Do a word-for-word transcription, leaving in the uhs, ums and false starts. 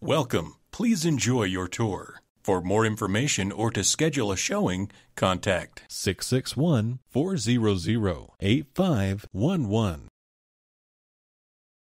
Welcome. Please enjoy your tour. For more information or to schedule a showing, contact six six one, four zero zero, eight five one one.